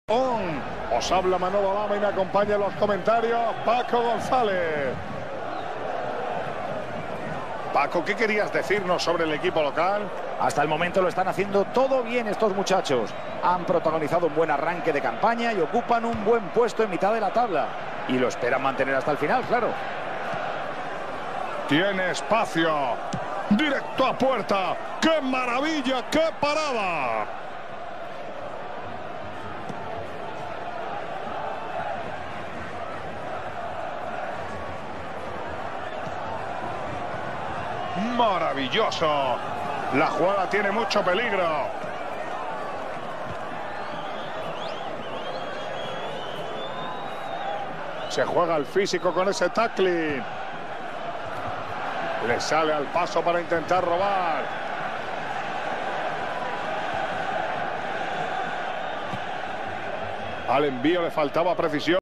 Os habla Manolo Lama y me acompaña en los comentarios Paco González. Paco, ¿qué querías decirnos sobre el equipo local? Hasta el momento lo están haciendo todo bien estos muchachos. Han protagonizado un buen arranque de campaña y ocupan un buen puesto en mitad de la tabla. Y lo esperan mantener hasta el final, claro. Tiene espacio. Directo a puerta. ¡Qué maravilla! ¡Qué parada! ¡Maravilloso! La jugada tiene mucho peligro. Se juega el físico con ese tackling. Le sale al paso para intentar robar. Al envío le faltaba precisión.